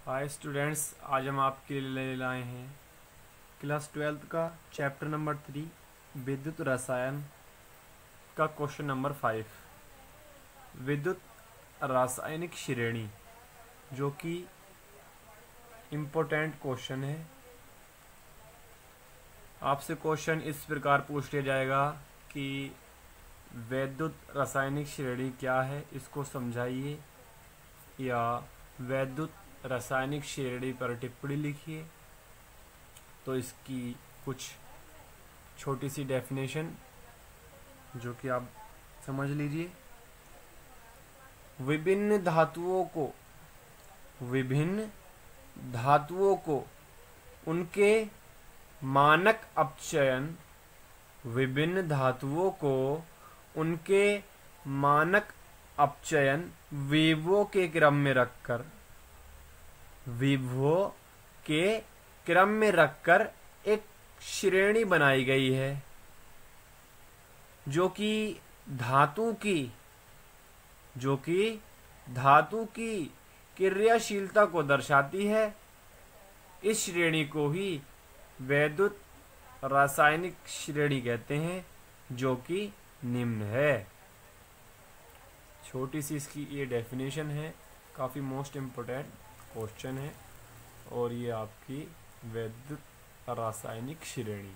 Hi students, आज हम आपके लिए लाए हैं क्लास 12th का चैप्टर नंबर 3 विद्युत रसायन का क्वेश्चन नंबर 5। विद्युत रासायनिक श्रेणी, जो कि इम्पोर्टेंट क्वेश्चन है। आपसे क्वेश्चन इस प्रकार पूछ लिया जाएगा कि विद्युत रासायनिक श्रेणी क्या है, इसको समझाइए, या विद्युत रासायनिक श्रेणी पर टिप्पणी लिखिए। तो इसकी कुछ छोटी सी डेफिनेशन जो कि आप समझ लीजिए। विभिन्न धातुओं को उनके मानक अपचयन विभिन्न धातुओं को उनके मानक अपचयन विभवों के क्रम में रखकर एक श्रेणी बनाई गई है, जो कि धातु की क्रियाशीलता को दर्शाती है। इस श्रेणी को ही विद्युत रासायनिक श्रेणी कहते हैं, जो कि निम्न है। छोटी सी इसकी ये डेफिनेशन है, काफ़ी मोस्ट इम्पोर्टेंट क्वेश्चन है। और ये आपकी विद्युत रासायनिक श्रेणी,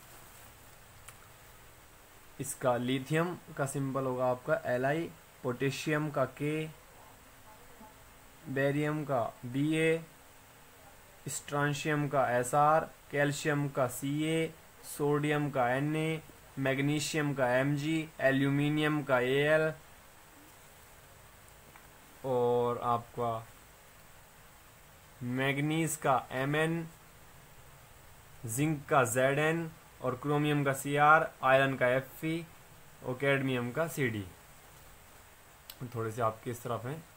इसका लिथियम का सिंबल होगा आपका Li, पोटेशियम का K, बेरियम का Ba, स्ट्रांशियम का Sr, कैल्शियम का Ca, सोडियम का Na, मैग्नीशियम का Mg, एल्यूमिनियम का Al, और आपका मैग्नीज का Mn, जिंक का Zn, और क्रोमियम का Cr, आयरन का Fe, और कैडमियम का Cd। थोड़े से आपके इस तरफ हैं।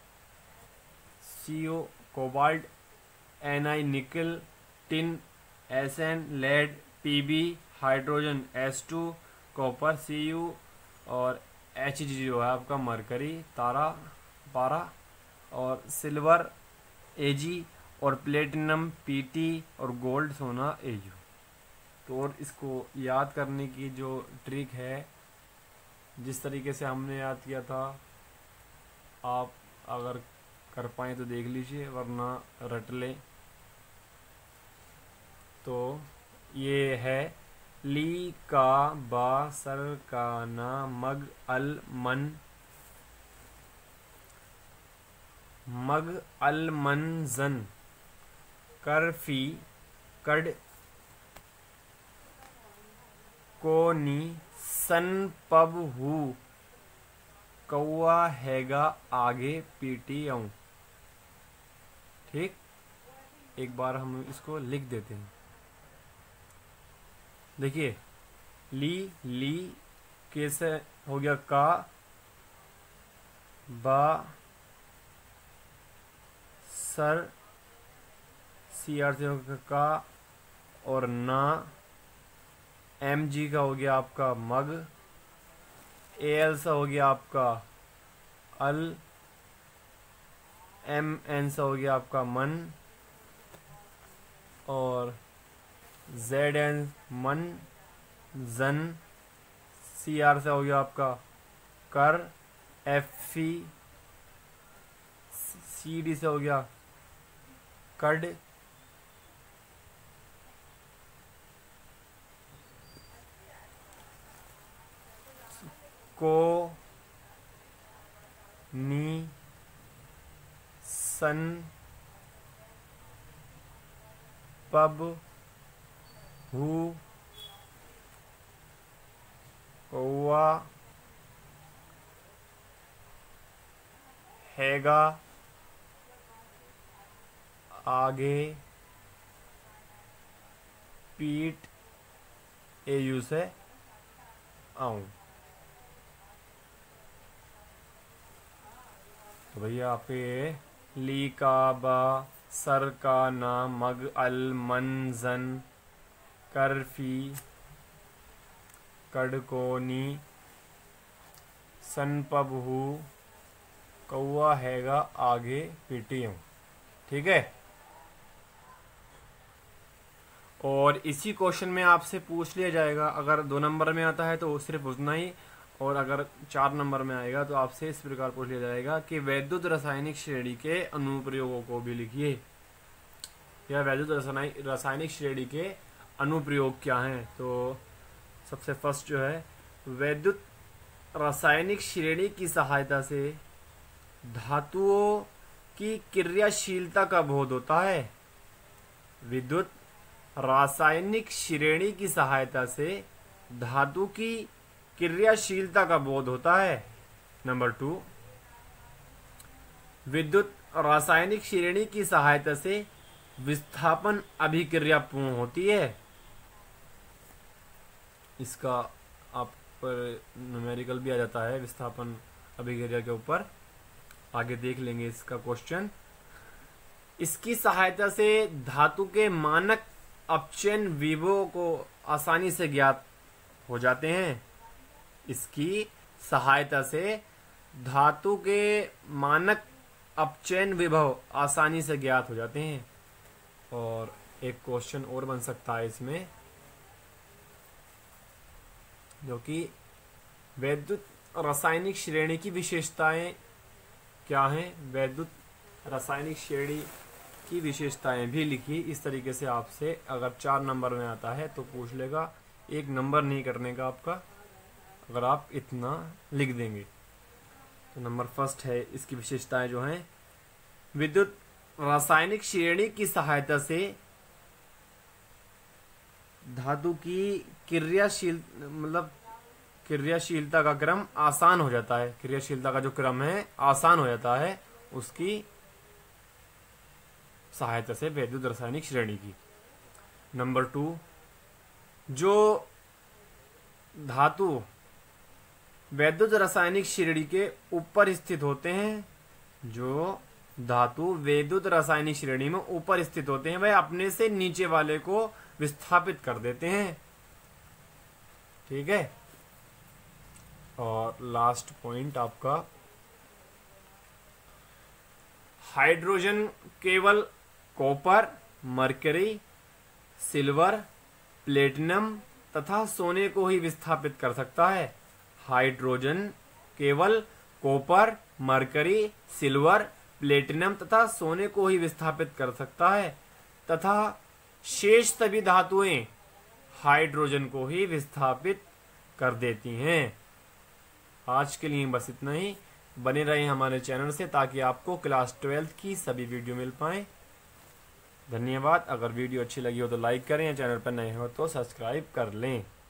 Co cobalt, Ni nickel, tin Sn, lead Pb, hydrogen H2, copper Cu, और Hg जो है आपका मरकरी पारा, और सिल्वर Ag, और प्लेटिनम Pt, और गोल्ड सोना Au। तो और इसको याद करने की जो ट्रिक है, जिस तरीके से हमने याद किया था, आप अगर कर पाए तो देख लीजिए, वरना रट ले। तो ये है ली का बा सर का ना मग अल मन जन कर फी कड को नी सन पब हु कौआ हैगा आगे पीटी आऊं। ठीक, एक बार हम इसको लिख देते हैं। देखिए, ली कैसे हो गया, का बा सर CR से हो गया का, और ना Mg का हो गया आपका मग, Al सा हो गया आपका अल, Mn सा हो गया आपका मन, और Zn मन जन, Cr से हो गया आपका कर, Fe Cd से हो गया कड, को नी सन पब हु कौआ हैगा आगे पीट Au से आऊं। तो भैया आपके ली का बा सर का ना मग अल मन जन कर फी कड को नी सन पब हु कौआ हैगा आगे पीटी हूँ। ठीक है। और इसी क्वेश्चन में आपसे पूछ लिया जाएगा, अगर 2 नंबर में आता है तो सिर्फ उतना ही, और अगर 4 नंबर में आएगा तो आपसे इस प्रकार पूछ लिया जाएगा कि वैद्युत रासायनिक श्रेणी के अनुप्रयोगों को भी लिखिए, या वैद्युत रासायनिक श्रेणी के अनुप्रयोग क्या हैं। तो सबसे फर्स्ट जो है, वैद्युत रासायनिक श्रेणी की सहायता से धातुओं की क्रियाशीलता का बोध होता है। विद्युत रासायनिक श्रेणी की सहायता से धातु की क्रियाशीलता का बोध होता है। नंबर 2, विद्युत रासायनिक श्रेणी की सहायता से विस्थापन अभिक्रिया पूर्ण होती है। इसका आप पर न्यूमेरिकल भी आ जाता है विस्थापन अभिक्रिया के ऊपर, आगे देख लेंगे इसका क्वेश्चन। इसकी सहायता से धातु के मानक अपचयन विभव को आसानी से ज्ञात हो जाते हैं। इसकी सहायता से धातु के मानक अपचयन विभव आसानी से ज्ञात हो जाते हैं। और एक क्वेश्चन और बन सकता है इसमें, जो कि वैद्युत रासायनिक श्रेणी की विशेषताएं क्या हैं। वैद्युत रासायनिक श्रेणी की विशेषताएं भी लिखी। इस तरीके से आपसे अगर 4 नंबर में आता है तो पूछ लेगा, 1 नंबर नहीं करने का आपका, अगर आप इतना लिख देंगे। तो नंबर फर्स्ट है, इसकी विशेषताएं जो हैं, विद्युत रासायनिक श्रेणी की सहायता से धातु की क्रियाशीलता का क्रम आसान हो जाता है। क्रियाशीलता का जो क्रम है आसान हो जाता है उसकी सहायता से वैद्युत रासायनिक श्रेणी की। नंबर 2, जो धातु वैद्युत रासायनिक श्रेणी के ऊपर स्थित होते हैं, जो धातु वैद्युत रासायनिक श्रेणी में ऊपर स्थित होते हैं, वह अपने से नीचे वाले को विस्थापित कर देते हैं। ठीक है। और लास्ट पॉइंट आपका, हाइड्रोजन केवल कॉपर, मरकरी, सिल्वर, प्लेटिनम तथा सोने को ही विस्थापित कर सकता है। हाइड्रोजन केवल कॉपर, मरकरी, सिल्वर, प्लेटिनम तथा सोने को ही विस्थापित कर सकता है, तथा शेष सभी धातुएं हाइड्रोजन को ही विस्थापित कर देती हैं। आज के लिए बस इतना ही। बने रहें हमारे चैनल से ताकि आपको क्लास 12th की सभी वीडियो मिल पाए। धन्यवाद। अगर वीडियो अच्छी लगी हो तो लाइक करें, चैनल पर नए हो तो सब्सक्राइब कर लें।